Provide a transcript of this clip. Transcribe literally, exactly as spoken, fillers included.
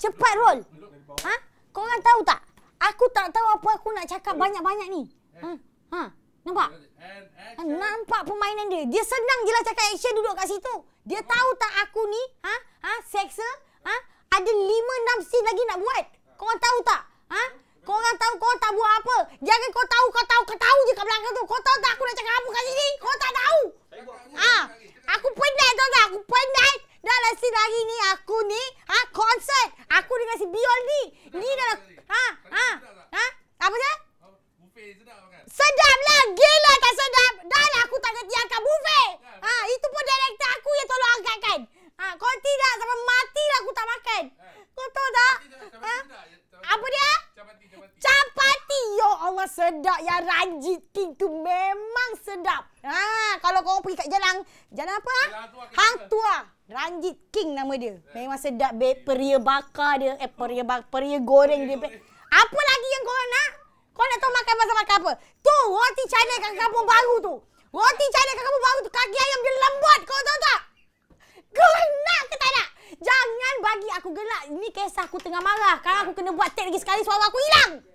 Cepat roll. Ha? Korang tahu tak? Aku tak tahu apa aku nak cakap banyak-banyak ni. Ha? Ha? Nampak? Ha, nampak permainan dia. Dia senang je lah cakap action duduk kat situ. Dia tahu tak aku ni, ha? Ha? Seksa? Ha? Ada lima enam scene lagi nak buat. Korang tahu tak? Ha? Korang tahu korang tak buat apa? Jangan kau tahu, kau tahu, kau tahu je kat belakang tu. Kau tahu tak aku nak cakap apa kat sini? Kau tak tahu. Ha? Aku penat tahu tak? Aku penat. Dalam scene hari ni aku ni, ha? Konsert. Aku dengan si Biol ni. Ni dalam, ha? Ha? Ha? Apa dia? Sedap lah. Gila tak sedap. Dah lah aku tak kerti angkat buffet. Ha, itu pun director aku yang tolong angkatkan. Ha, kau tidak sampai mati lah aku tak makan. Kau tahu tak? Ha? Apa dia? Capati. Ya Allah sedap. Yang Ranjit King tu memang sedap. Ha, kalau kau pergi kat jalan, jalan apa? Ha? Hang Tua. Ranjit King nama dia. Memang sedap babe. Peria bakar dia. Eh peria bakar, peria goreng dia. Babe. Apa lagi yang kau nak? Kau nak tahu makan pasal makan apa? Tu, roti canai kat kampung baru tu. Roti canai kat kampung baru tu, kaki ayam dia lembut. Kau tahu tak? Kau nak ke tak nak? Jangan bagi aku gelak. Ini kisah aku tengah marah. Sekarang aku kena buat take lagi sekali, suara aku hilang.